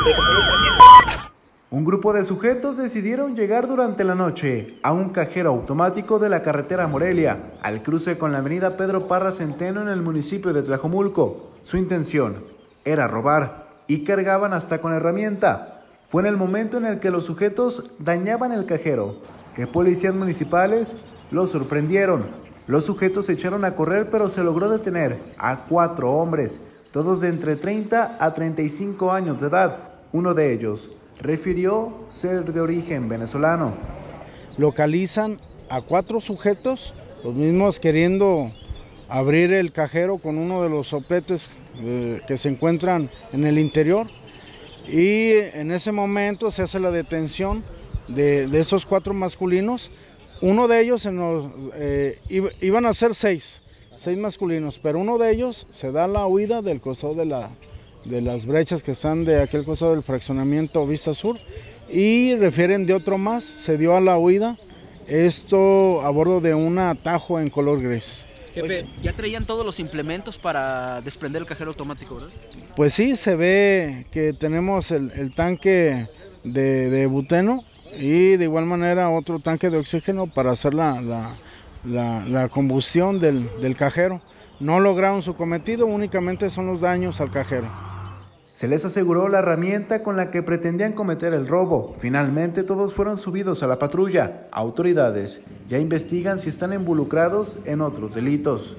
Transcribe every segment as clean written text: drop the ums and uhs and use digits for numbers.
Un grupo de sujetos decidieron llegar durante la noche a un cajero automático de la carretera Morelia, al cruce con la avenida Pedro Parra Centeno en el municipio de Tlajomulco. Su intención era robar y cargaban hasta con herramienta. Fue en el momento en el que los sujetos dañaban el cajero que policías municipales los sorprendieron. Los sujetos se echaron a correr, pero se logró detener a 4 hombres, todos de entre 30 a 35 años de edad. Uno de ellos refirió ser de origen venezolano. Localizan a 4 sujetos, los mismos queriendo abrir el cajero con uno de los sopletes que se encuentran en el interior, y en ese momento se hace la detención de esos 4 masculinos. Uno de ellos iban a ser 6 masculinos, pero uno de ellos se da la huida del costado de las brechas que están de aquel costado del fraccionamiento Vista Sur, y refieren de otro más, se dio a la huida, esto a bordo de un atajo en color gris. Jefe, ya traían todos los implementos para desprender el cajero automático, ¿verdad? Pues sí, se ve que tenemos el tanque de buteno y de igual manera otro tanque de oxígeno para hacer la combustión del cajero. No lograron su cometido, únicamente son los daños al cajero. Se les aseguró la herramienta con la que pretendían cometer el robo. Finalmente todos fueron subidos a la patrulla. Autoridades ya investigan si están involucrados en otros delitos.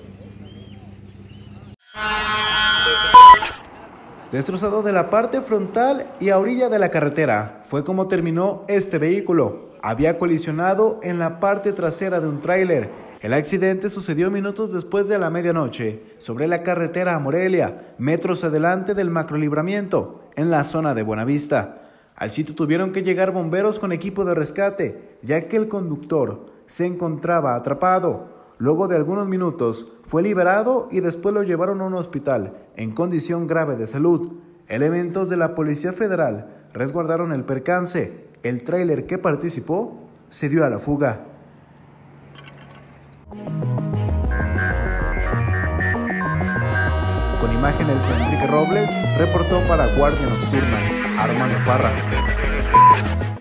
Destrozado de la parte frontal y a orilla de la carretera fue como terminó este vehículo. Había colisionado en la parte trasera de un tráiler. El accidente sucedió minutos después de la medianoche sobre la carretera a Morelia, metros adelante del macrolibramiento, en la zona de Buenavista. Al sitio tuvieron que llegar bomberos con equipo de rescate, ya que el conductor se encontraba atrapado. Luego de algunos minutos fue liberado y después lo llevaron a un hospital en condición grave de salud. Elementos de la Policía Federal resguardaron el percance. El tráiler que participó se dio a la fuga. Con imágenes de Enrique Robles, reportó para Guardia Nocturna, Armando Parra.